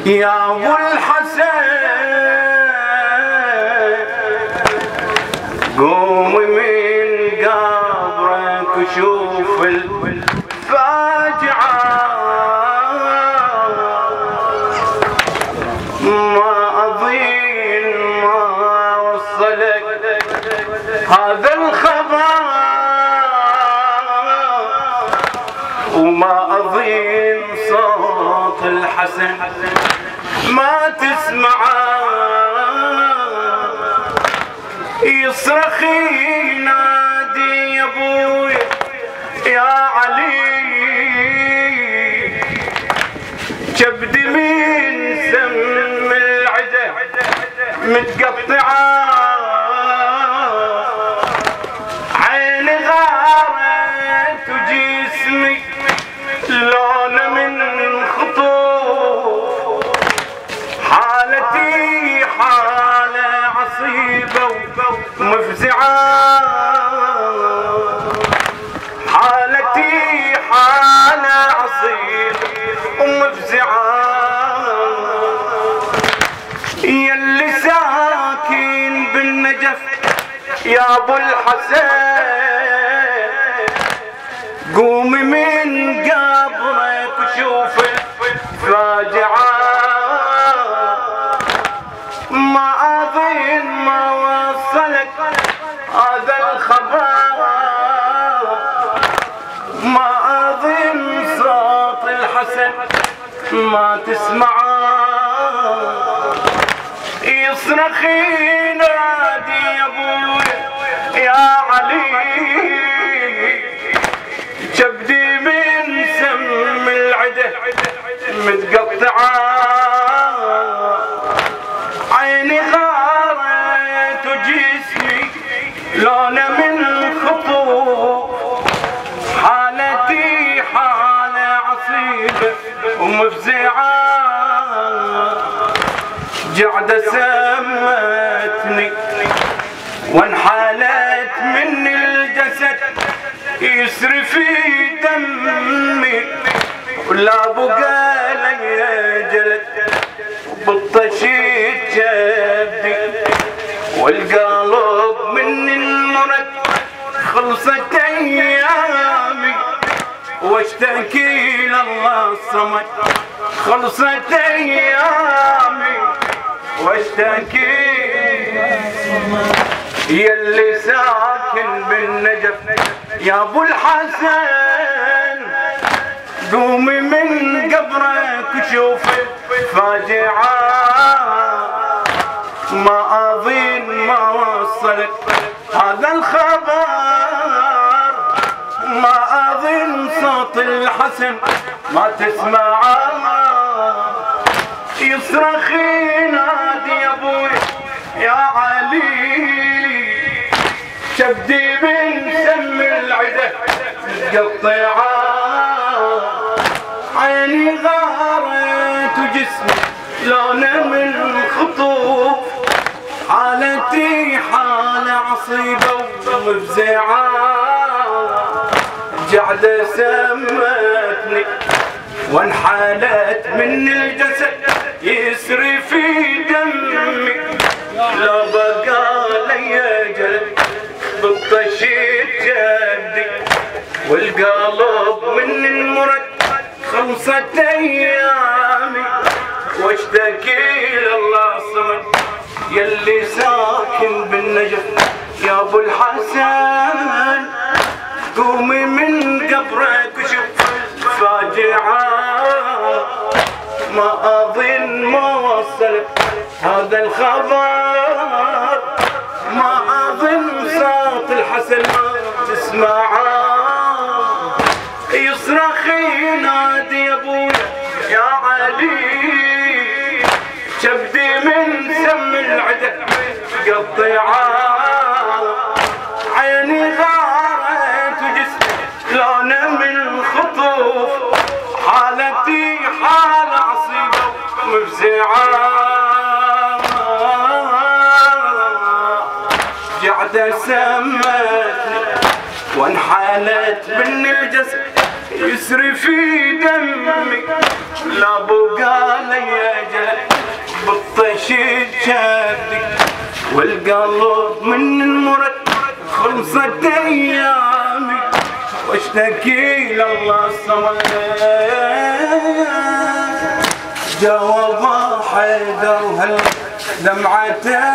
يا ابو الحسن قوم من قبرك وشوف الفاجعة، ما أظن ما وصلك هذا الخبر، وما أظن صوت الحسن ما تسمعه، يصرخ ينادي يا ابوي يا علي، كبد من سم العدا متقطعه، عيني غارت وجسمي لونه من خطوف، حالتي حاله عصيبه ومفزعه، حالتي حاله عصيبه ومفزعه، يلي ساكن بالنجف يا ابو الحسن قوم من قبرك وشوف الفاجعه، ما اظن ما وصلك هذا الخبر، ما اظن صوت الحسن ما تسمعه، يصرخ ينادي يا ابوي يا علي، كبدي من سم العدا متقطعه، عيني غارت وجسمي لونه من خطوف، حالتي حاله عصيبه ومفزعه، قعده سمتني وانحالت من الجسد، يسري في دمي ولا بقى لي جلد، بالطشيت جبدي والقلب من المرد، خلصت ايامي واشتكي لله الصمد، خلصت ايامي واشتكي يلي ساكن بالنجف يا ابو الحسن قوم من قبرك وشوف الفاجعه، ما اظن ما وصلك هذا الخبر، ما اظن صوت الحسن ما تسمعه، يصرخ ينادي يا ابوي يا علي، كبدي من سم العدا متقطعه، عيني غارت وجسمي لونه من خطوف، حالتي حاله عصيبه ومفزعه، قعده سمتني وانحالت من الجسد، يسري في دمي لا بقى لي جلد، بالطشيت جدي والقلب من المرد، خلصت ايامي واشتكي لله الصمد، يلي ساكن بالنجف يا ابو الحسن قوم من قبرك وشوف الفاجعه، ما اظن ما وصلك هذا الخبر، ما اظن صوت الحسن ما تسمعه، يصرخ ينادي يا ابوي يا علي، كبدي من سم العدا متقطعه، عيني غارت وجسمي لونه من خطوف، حالتي حاله عصيبه ومفزعه، قعده سمتني وانحالت من الجسد، يسري في دمي لا بقى لي اجل بالطيش جدي والقلب من المرد خلصت ايامي واشتكي لله الصمد جاوب حيدر وهل دمعته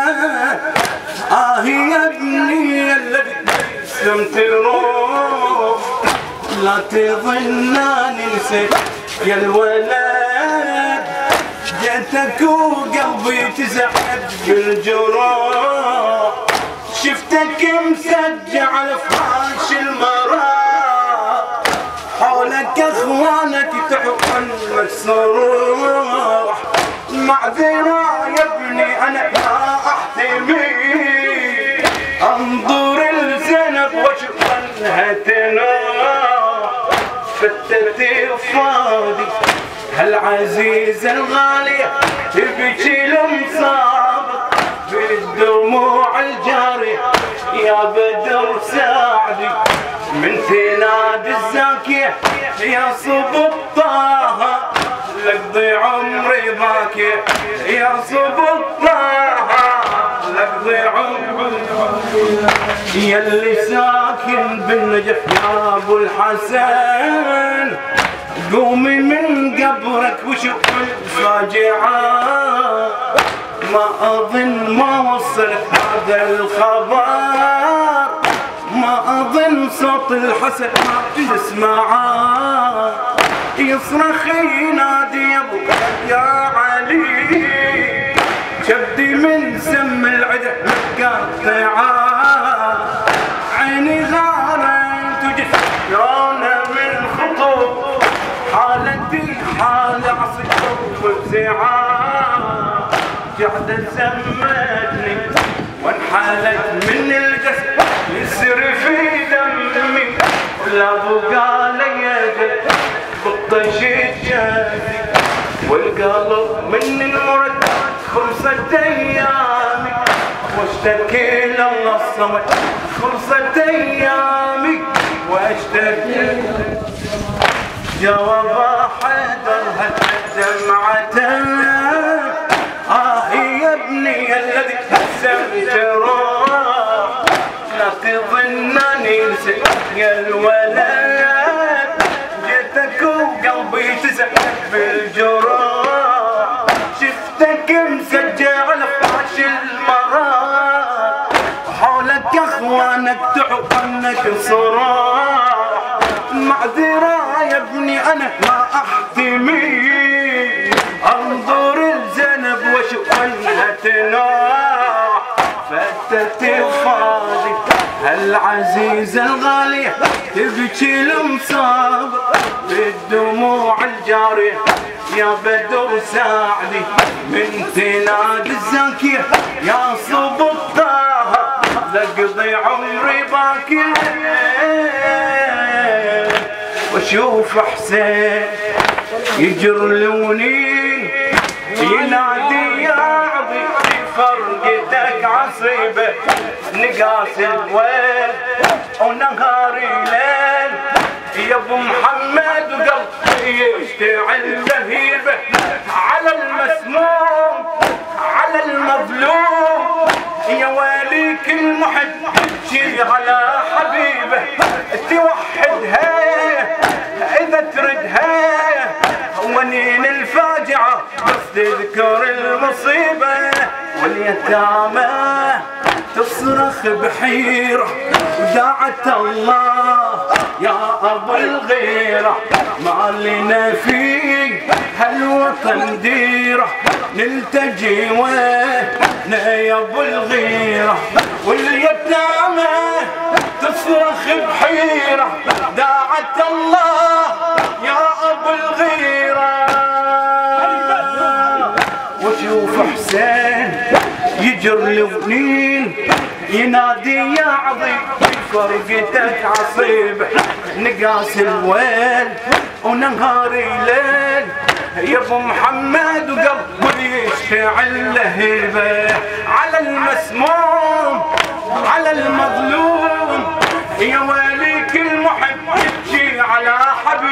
يا ابني الذي سمت روح لا تظنني نسيت يا الولد جيتك وقلبي تزعج بالجروح شفتك مسجع على فراش المراه حولك اخوانك تحقن مكسور معذرة يا ابني انا ما احتمي انظر الزنب واشوف انها تنوح فتت فاضي هالعزيزة الغالية تبكي المصاب بالدموع الجارية يا بدر ساعدي من تنادي الزاكية يا صب طه لقضي عمري باكي يا صب طه لقضي عمري يا اللي ساكن بالنجف يا ابو الحسن قومي من قبرك وشوف الفاجعة ما اظن ما وصلت هذا الخبر ما اظن صوت الحسن ما تسمعه يصرخ ينادي يا ابو يا علي كبدي من سم العدا مقطعه عيني غارت وجفرانه من خطوط حالتي حال عصير وفزعه قاعده سمتني وانحالت من الجسد يسري في دمي ولا بقى لي بالطيش الجدي والقلب من المرد خلصت ايامي واشتكي لله الصمد خلصت ايامي واشتكي جواب حيدر دمعته يا ابني الذي هزمت روح لا تظنني نسيت يا الولد جيتك وقلبي تزعج بالجروح شفتك مسجع على فراش المرار وحولك اخوانك تحضنك صراح معذرة يا ابني انا ما احتمي انظر الزنب واشوف انها تنوح فتت فاضي هالعزيزة الغالية تبكي المصاب بالدموع الجارية يا بدر ساعدي من تنادي الزاكية يا صب الطه لقضي عمري باكي واشوف حسين يجرلوني ينادي يا عظي فرقتك عصيبة نقاس الويل ونهاري ليل يا ابو محمد وقلبي يشتعل لهيبة على المسموم على المظلوم يا ويليك المحب تبكي على حبيبه توحدها اذا تردها ونين الفاجعة بس تذكر المصيبة واليتامى تصرخ بحيرة ودعت الله يا ابو الغيرة ما لنا في هالوطن ديرة نلتجي وينا يا ابو الغيرة واليتامى تصرخ بحيرة دعت الله يا ابو الغيرة وشوف حسين يجرلونين ينادي يا عظيم فرقتك عصيبة نقاس الويل ونهاري ليل يا ابو محمد وقلبي يشتعل لهيبة على المسموم على المظلوم يا ويليك المحب يبكي على حبيب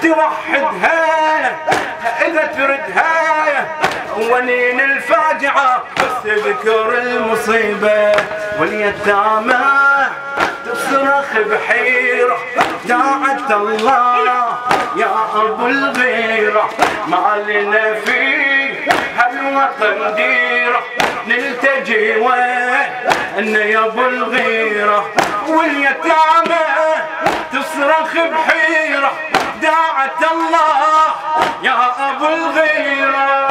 توحدها إذا تردها ونين الفاجعة بس تذكر المصيبة واليتامى تصرخ بحيرة داعة الله يا أبو الغيرة ما لنا فيه هالوطن ديرة نلتجي وين يا أبو الغيرة واليتامى تصرخ بحيرة داعة الله يا أبو الغيرة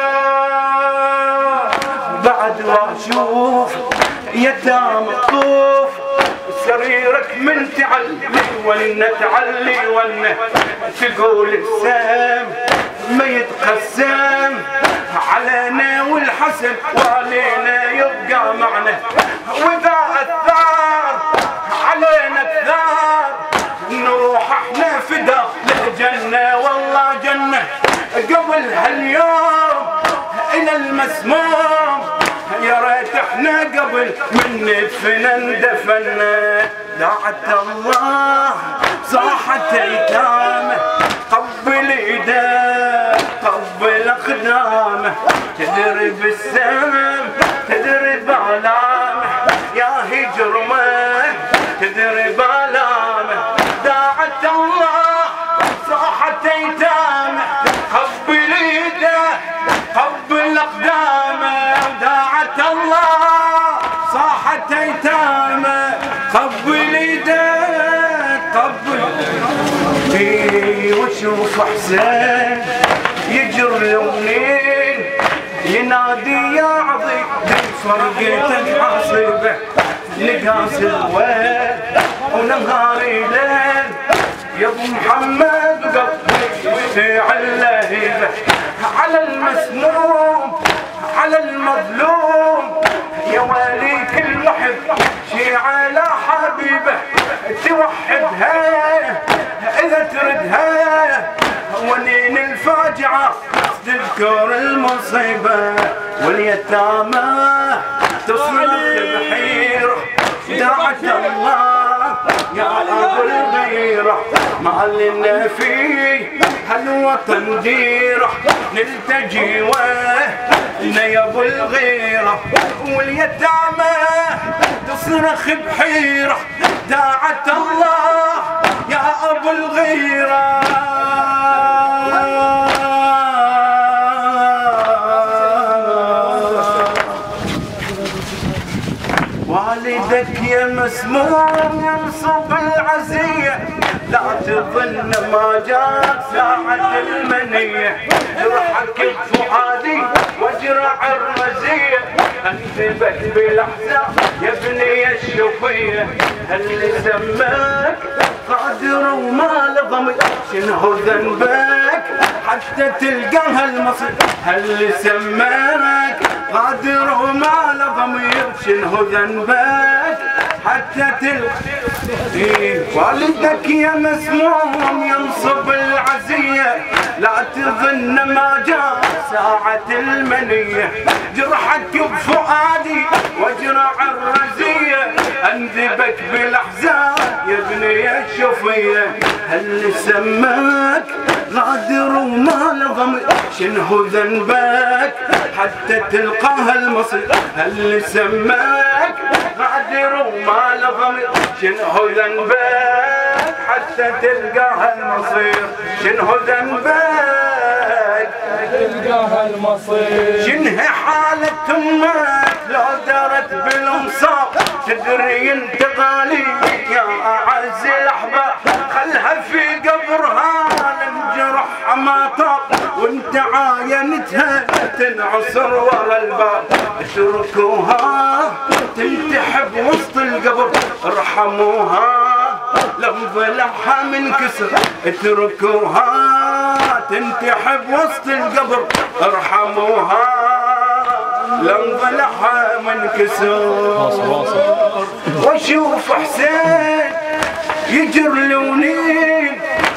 بعد واشوف يتامى طوف سريرك من تعلي ولنا تعلي ولنا تقول السام ما يتقسم علينا والحسن وعلينا يبقى معنا واذا اثار علينا الثار نروح احنا فدا للجنة والله جنة قبل هاليوم الى المسموم يا ريت احنا قبل من ندفن اندفنا دعت الله صاحت ايتامه قبل ايده قبل اقدامه تدري بالسم تدري بالامه يا هجرمه تدري بالامه دعت الله صاحت ايتامه قبل ايده قبل اقدامه دعت الله صاحت ايتامه قبل ايده قبل وشوف حسين يجر لونين ينادي يا عظيم فرقتك عصيبه نقاس الويل ونهاري ليل يا ابو محمد قلبي يشتعل لهيبه على المسموم على المظلوم يا ويلي كل محب شي على حبيبه توحدها اذا تردها ونين الفاجعه تذكر المصيبه واليتامى تصرخ بحيره دعت الله يا ابو الغيره ما لنا فيه هالوطن ديره نلتجي وين يا ابو الغيره واليتامى تصرخ بحيره دعت الله يا ابو الغيره والدك يا مسموم ينصب العزية لا تظن ما جاء ساعة المنية جرحك بفؤادي واجرع الرزية انتبه بالاحزان يا ابني الشفية اللي سماك قادر وما لضمي شنو ذنبك حتى تلقى هالمصير اللي سماك قادر وما لضمير شنو ذنبك حتى تلقى والدك يا مسموم ينصب العزية لا تظن ما جاء ساعة المنية جرحك بفؤادي واجرع الرزية انذبك بالاحزان يا ابني الشفية اللي سماك غادر وما لضمير شنو ذنبك حتى تلقى هالمصير اللي سماك غادر وما لضمير شنو ذنبك حتى تلقى هالمصير شنو ذنبك تلقى هالمصير شنو حالة امك لو درت بالانصاف تدري انت غالي يا اعز الاحباب خلها في قبرها للجرح ما طاب وانت عاينتها تنعصر ورا الباب اتركوها تنتحب وسط القبر ارحموها لو ضلعها منكسر اتركوها تنتحب وسط القبر ارحموها لو ضلعها منكسر واشوف حسين يجر لونين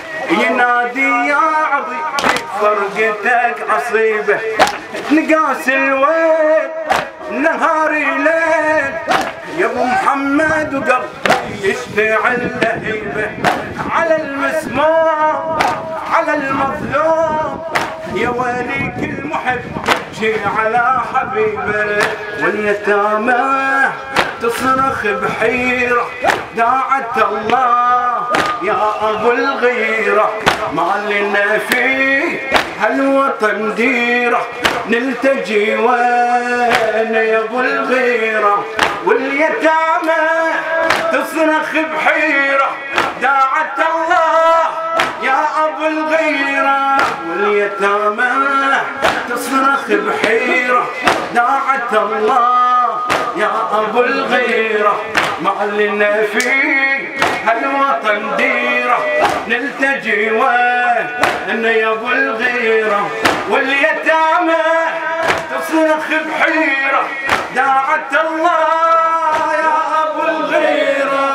ينادي يا عظيم فرقتك عصيبه نقاس الويل نهاري ليل يا ابو محمد وقلبي يشتعل لهيبه على المسمار المظلوم، يا ويلي كل محب جي على حبيبه، واليتامى تصرخ بحيرة داعت الله يا ابو الغيرة، ما لنا فيه هالوطن ديرة، نلتجي وين يا ابو الغيرة، واليتامى تصرخ بحيرة داعت الله يا ابو الغيرة، واليتامى تصرخ بحيرة داعت الله يا ابو الغيرة، ما لنا فيه هالوطن ديرة، نلتجي وين يا ابو الغيرة، واليتامى تصرخ بحيرة داعت الله يا ابو الغيرة،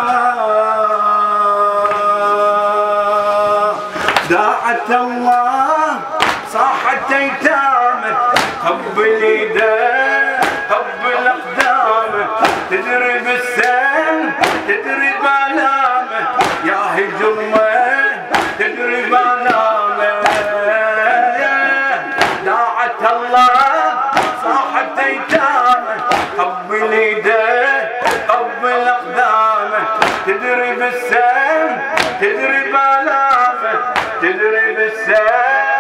داعت الله صاحت ايتامه، قبل ايده قبل اقدامه، تدري بالسن تدري بالامه، يا هجرمه تدري بالامه، داعت الله صاحت ايتامه، قبل ايده قبل اقدامه، تدري بالسن تدري بالامه، تدري بالسن